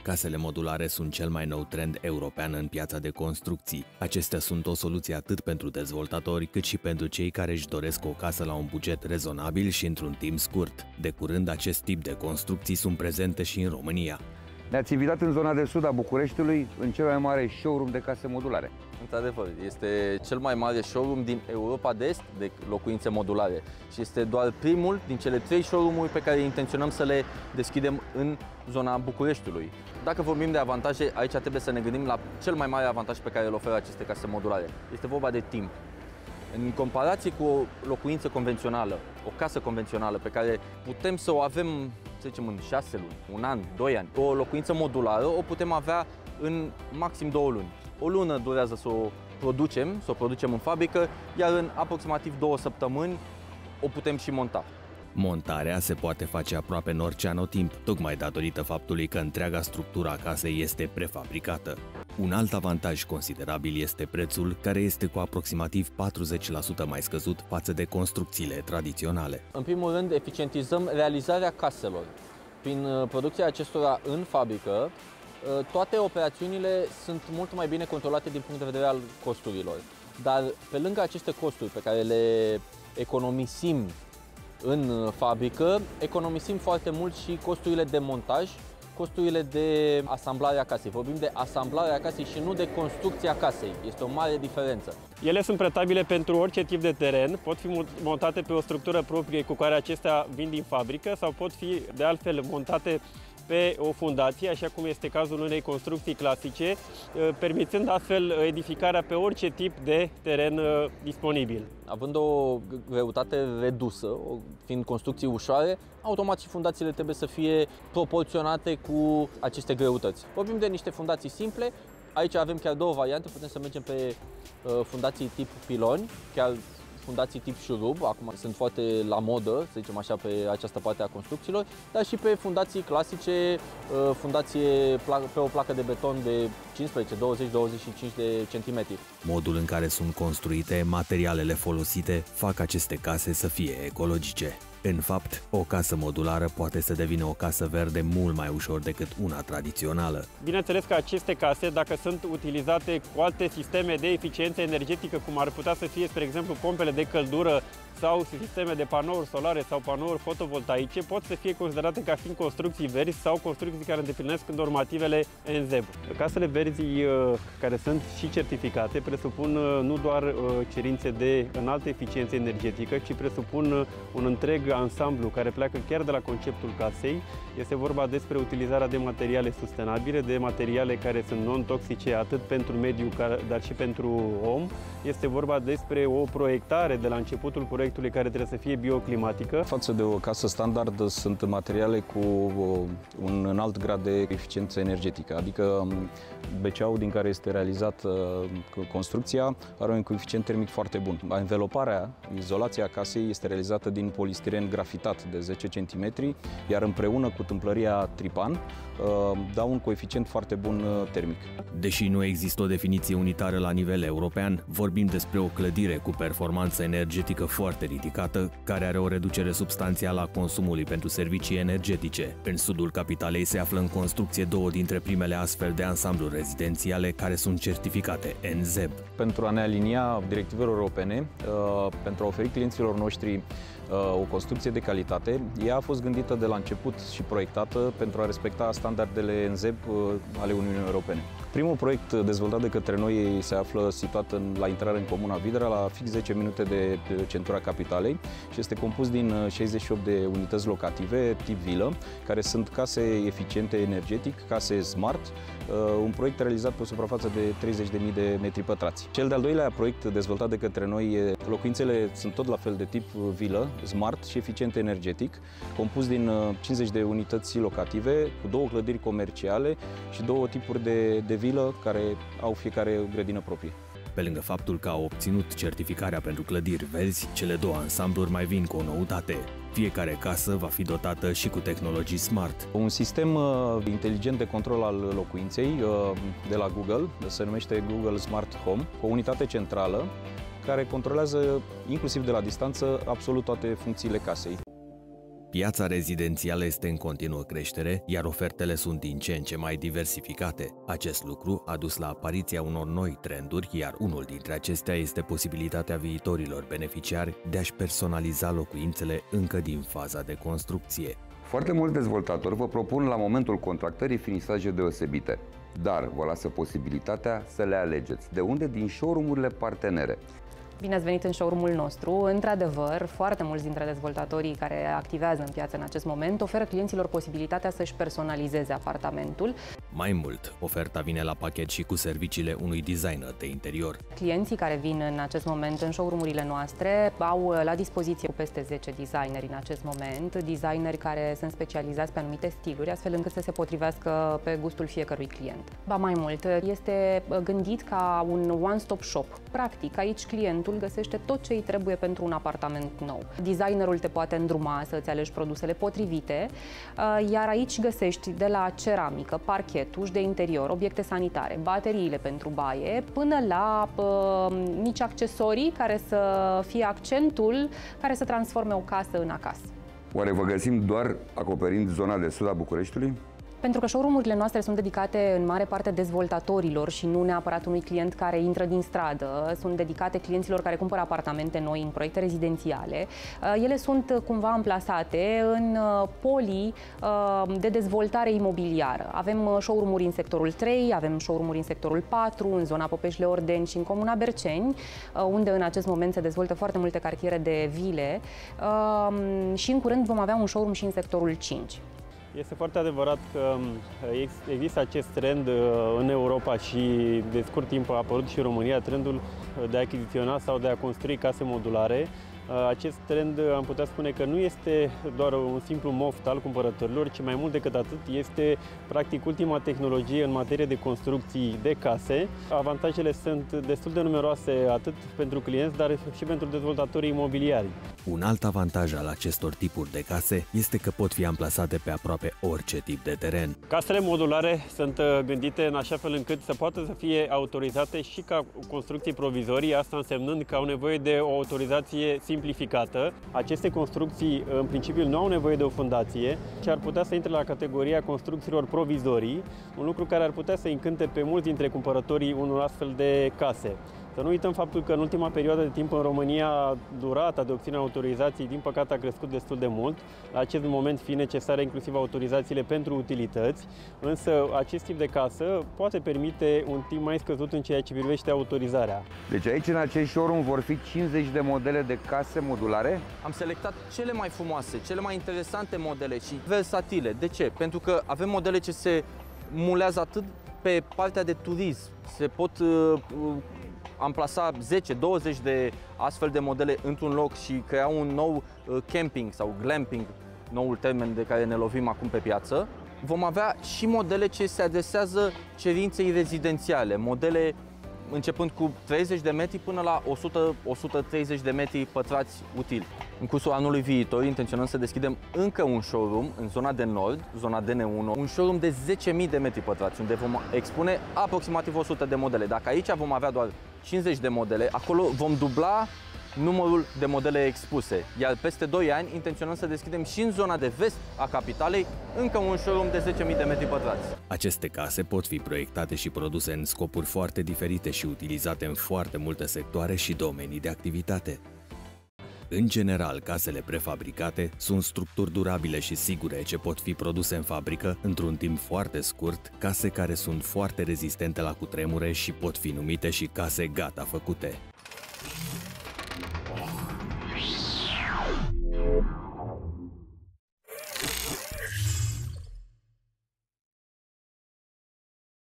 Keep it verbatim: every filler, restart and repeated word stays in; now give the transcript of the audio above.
Casele modulare sunt cel mai nou trend european în piața de construcții. Acestea sunt o soluție atât pentru dezvoltatori, cât și pentru cei care își doresc o casă la un buget rezonabil și într-un timp scurt. De curând, acest tip de construcții sunt prezente și în România. Ne-ați invitat în zona de sud a Bucureștiului, în cel mai mare showroom de case modulare. Într-adevăr, este cel mai mare showroom din Europa de Est de locuințe modulare și este doar primul din cele trei showroom-uri pe care intenționăm să le deschidem în zona Bucureștiului. Dacă vorbim de avantaje, aici trebuie să ne gândim la cel mai mare avantaj pe care îl oferă aceste case modulare. Este vorba de timp. În comparație cu o locuință convențională, o casă convențională pe care putem să o avem, să zicem, în șase luni, un an, doi ani, o locuință modulară o putem avea în maxim două luni. O lună durează să o producem, să o producem în fabrică, iar în aproximativ două săptămâni o putem și monta. Montarea se poate face aproape în orice anotimp, tocmai datorită faptului că întreaga structură a casei este prefabricată. Un alt avantaj considerabil este prețul, care este cu aproximativ patruzeci la sută mai scăzut față de construcțiile tradiționale. În primul rând, eficientizăm realizarea caselor. Prin producția acestora în fabrică, toate operațiunile sunt mult mai bine controlate din punct de vedere al costurilor. Dar pe lângă aceste costuri pe care le economisim în fabrică, economisim foarte mult și costurile de montaj, costurile de asamblare a casei. Vorbim de asamblare a casei și nu de construcția casei. Este o mare diferență. Ele sunt pretabile pentru orice tip de teren, pot fi montate pe o structură proprie cu care acestea vin din fabrică sau pot fi de altfel montate pe o fundație, așa cum este cazul unei construcții clasice, permițând astfel edificarea pe orice tip de teren disponibil. Având o greutate redusă, fiind construcții ușoare, automat și fundațiile trebuie să fie proporționate cu aceste greutăți. Vorbim de niște fundații simple, aici avem chiar două variante, putem să mergem pe fundații tip piloni, chiar fundații tip șurub, acum sunt foarte la modă, să zicem așa, pe această parte a construcțiilor, dar și pe fundații clasice, fundație pe o placă de beton de cincisprezece, douăzeci, douăzeci și cinci de centimetri. Modul în care sunt construite, materialele folosite, fac aceste case să fie ecologice. În fapt, o casă modulară poate să devină o casă verde mult mai ușor decât una tradițională. Bineînțeles că aceste case, dacă sunt utilizate cu alte sisteme de eficiență energetică, cum ar putea să fie, spre exemplu, pompele de căldură sau sisteme de panouri solare sau panouri fotovoltaice, pot să fie considerate ca fiind construcții verzi sau construcții care îndeplinesc normativele N Z E B. Casele verzi care sunt și certificate presupun nu doar cerințe de înaltă eficiență energetică, ci presupun un întreg ansamblu care pleacă chiar de la conceptul casei. Este vorba despre utilizarea de materiale sustenabile, de materiale care sunt non-toxice atât pentru mediu, dar și pentru om. Este vorba despre o proiectare de la începutul proiectului care trebuie să fie bioclimatică. Față de o casă standard sunt materiale cu un înalt grad de eficiență energetică, adică B C A-ul din care este realizat construcția are un coeficient termic foarte bun. Înveloparea, izolația casei este realizată din polistiren grafitat de zece centimetri, iar împreună cu tâmplăria Tripan dau un coeficient foarte bun termic. Deși nu există o definiție unitară la nivel european, vorbim despre o clădire cu performanță energetică foarte ridicată, care are o reducere substanțială a consumului pentru servicii energetice. În sudul capitalei se află în construcție două dintre primele astfel de ansambluri rezidențiale care sunt certificate N Z E B. Pentru a ne alinia directivelor europene, pentru a oferi clienților noștri o construcție de calitate, ea a fost gândită de la început și proiectată pentru a respecta standardele N Z E B ale Uniunii Europene. Primul proiect dezvoltat de către noi se află situat în, la intrare în comuna Vidra, la fix zece minute de centura capitalei și este compus din șaizeci și opt de unități locative tip vilă, care sunt case eficiente energetic, case smart, un proiect realizat pe o suprafață de treizeci de mii de metri pătrați. Cel de-al doilea proiect dezvoltat de către noi, locuințele sunt tot la fel de tip vilă, smart și eficient energetic, compus din cincizeci de unități locative, cu două clădiri comerciale și două tipuri de, de vilă care au fiecare grădină proprie. Pe lângă faptul că au obținut certificarea pentru clădiri verzi, cele două ansambluri mai vin cu o noutate. Fiecare casă va fi dotată și cu tehnologii smart. Un sistem uh, inteligent de control al locuinței uh, de la Google, se numește Google Smart Home, cu o unitate centrală care controlează inclusiv de la distanță absolut toate funcțiile casei. Piața rezidențială este în continuă creștere, iar ofertele sunt din ce în ce mai diversificate. Acest lucru a dus la apariția unor noi trenduri, iar unul dintre acestea este posibilitatea viitorilor beneficiari de a-și personaliza locuințele încă din faza de construcție. Foarte mulți dezvoltatori vă propun la momentul contractării finisaje deosebite, dar vă lasă posibilitatea să le alegeți. De unde? Din showroom-urile partenere. Bine ați venit în showroom-ul nostru. Într-adevăr, foarte mulți dintre dezvoltatorii care activează în piață în acest moment oferă clienților posibilitatea să-și personalizeze apartamentul. Mai mult, oferta vine la pachet și cu serviciile unui designer de interior. Clienții care vin în acest moment în showroom-urile noastre au la dispoziție peste zece designeri în acest moment, designeri care sunt specializați pe anumite stiluri, astfel încât să se potrivească pe gustul fiecărui client. Ba mai mult, este gândit ca un one-stop shop. Practic, aici clientul găsește tot ce îi trebuie pentru un apartament nou. Designerul te poate îndruma să-ți alegi produsele potrivite, iar aici găsești de la ceramică, parchet, uși de interior, obiecte sanitare, bateriile pentru baie, până la uh, mici accesorii care să fie accentul care să transforme o casă în acasă. Oare vă găsim doar acoperind zona de sud a Bucureștiului? Pentru că showroom-urile noastre sunt dedicate în mare parte dezvoltatorilor și nu neapărat unui client care intră din stradă, sunt dedicate clienților care cumpără apartamente noi în proiecte rezidențiale. Ele sunt cumva amplasate în polii de dezvoltare imobiliară. Avem showroom-uri în sectorul trei, avem showroom-uri în sectorul patru, în zona Popeșle-Ordeni și în comuna Berceni, unde în acest moment se dezvoltă foarte multe cartiere de vile și în curând vom avea un showroom și în sectorul cinci. Este foarte adevărat că există acest trend în Europa și de scurt timp a apărut și în România, trendul de a achiziționa sau de a construi case modulare. Acest trend am putea spune că nu este doar un simplu moft al cumpărătorilor, ci mai mult decât atât este practic ultima tehnologie în materie de construcții de case. Avantajele sunt destul de numeroase atât pentru clienți, dar și pentru dezvoltatorii imobiliari. Un alt avantaj al acestor tipuri de case este că pot fi amplasate pe aproape orice tip de teren. Casele modulare sunt gândite în așa fel încât să poată să fie autorizate și ca construcții provizorii, asta însemnând că au nevoie de o autorizație simplificată. Aceste construcții, în principiu, nu au nevoie de o fundație și ar putea să intre la categoria construcțiilor provizorii, un lucru care ar putea să încânte pe mulți dintre cumpărătorii unor astfel de case. Să nu uităm faptul că în ultima perioadă de timp în România durata de obținere a autorizației, din păcate, a crescut destul de mult, la acest moment fiind necesare inclusiv autorizațiile pentru utilități, însă acest tip de casă poate permite un timp mai scăzut în ceea ce privește autorizarea. Deci aici, în acest showroom, vor fi cincizeci de modele de case modulare? Am selectat cele mai frumoase, cele mai interesante modele și versatile. De ce? Pentru că avem modele ce se mulează atât pe partea de turism, se pot uh, amplasa zece douăzeci de astfel de modele într-un loc și crea un nou uh, camping sau glamping, noul termen de care ne lovim acum pe piață. Vom avea și modele ce se adresează cerinței rezidențiale, modele începând cu treizeci de metri până la o sută - o sută treizeci de metri pătrați util. În cursul anului viitor intenționăm să deschidem încă un showroom în zona de nord, zona D N unu, un showroom de zece mii de metri pătrați, unde vom expune aproximativ o sută de modele. Dacă aici vom avea doar cincizeci de modele, acolo vom dubla numărul de modele expuse, iar peste doi ani intenționăm să deschidem și în zona de vest a capitalei încă un showroom de zece mii de metri pătrați. Aceste case pot fi proiectate și produse în scopuri foarte diferite și utilizate în foarte multe sectoare și domenii de activitate. În general, casele prefabricate sunt structuri durabile și sigure ce pot fi produse în fabrică într-un timp foarte scurt, case care sunt foarte rezistente la cutremure și pot fi numite și case gata făcute.